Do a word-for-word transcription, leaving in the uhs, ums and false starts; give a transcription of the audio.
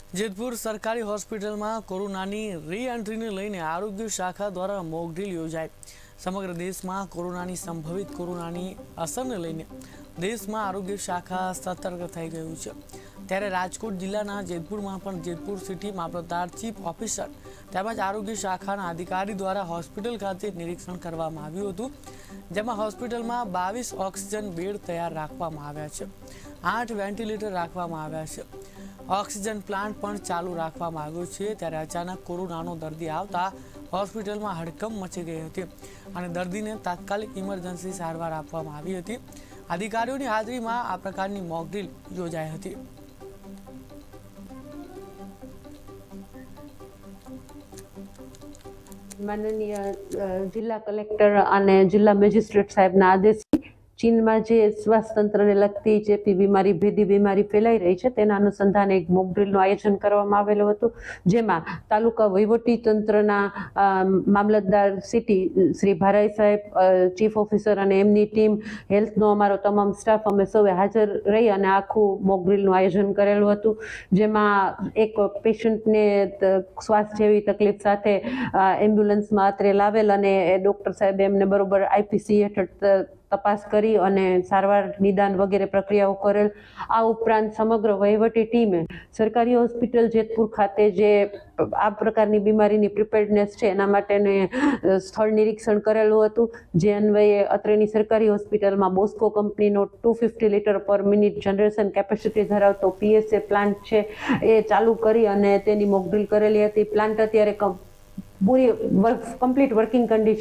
જેતપુર સરકારી હોસ્પિટલમાં કોરોનાની રી-એન્ટ્રીને લઈને આરોગ્ય શાખા દ્વારા મોક ડ્રીલ યોજાઈ। સમગ્ર દેશમાં કોરોનાની સંભવિત કોરોનાની અસરને લઈને દેશમાં આરોગ્ય શાખા સતર્ક થઈ ગયું છે। ત્યારે રાજકોટ જિલ્લાના જેતપુરમાં પણ જેતપુર સિટી મામલતદાર, ચીફ ઓફિસર તેમજ આરોગ્ય શાખાના અધિકારી દ્વારા હોસ્પિટલ ખાતે નિરીક્ષણ કરવામાં આવ્યું હતું, જેમાં હોસ્પિટલમાં બાવીસ ઓક્સિજન બેડ તૈયાર રાખવામાં આવ્યા છે, આઠ વેન્ટિલેટર રાખવામાં આવ્યા છે, ऑक्सीजन प्लांट पण चालू राखवामां આવ્યો છે। ત્યારે અચાનક કોરોનાનો દર્દી આવતા હોસ્પિટલમાં હડકંપ મચી ગઈ હતી અને દર્દીને તાત્કાલિક ઇમરજન્સી સારવાર આપવામાં આવી હતી। અધિકારીઓની હાજરીમાં આ પ્રકારની મોક ડ્રીલ યોજાઈ હતી। माननीय जिला कलेक्टर અને जिला મેજિસ્ટ્રેટ સાહેબના આદેશ ચીનમાં જે શ્વાસ તંત્રને લગતી ચેપી બીમારી ભેદી બીમારી ફેલાઈ રહી છે તેના અનુસંધાને એક મોક ડ્રીલનું આયોજન કરવામાં આવેલું હતું, જેમાં તાલુકા વહીવટી તંત્રના મામલતદાર સિટી શ્રી ભારાઈ સાહેબ, ચીફ ઓફિસર અને એમની ટીમ, હેલ્થનો અમારો તમામ સ્ટાફ અમે સૌએ હાજર રહી અને આખું મોક ડ્રીલનું આયોજન કરેલું હતું, જેમાં એક પેશન્ટને શ્વાસ જેવી તકલીફ સાથે એમ્બ્યુલન્સમાં અત્રે લાવેલ અને ડૉક્ટર સાહેબે એમને બરોબર આઈપીસી હેઠળ તપાસ કરી અને સારવાર નિદાન વગેરે પ્રક્રિયાઓ કરેલ। આ ઉપરાંત સમગ્ર વહીવટી ટીમે સરકારી હોસ્પિટલ જેતપુર ખાતે જે આ પ્રકારની બીમારીની પ્રિપેર્ડનેસ છે એના માટેનું સ્થળ નિરીક્ષણ કરેલું હતું, જે અન્વયે અત્રેની સરકારી હોસ્પિટલમાં બોસ્કો કંપનીનો two fifty litre per minute generation capacity ધરાવતો પીએસએ પ્લાન્ટ છે એ ચાલુ કરી અને તેની મોક ડ્રીલ કરેલી હતી। પ્લાન્ટ અત્યારે પૂરી વર્ક કમ્પ્લીટ વર્કિંગ કન્ડિશન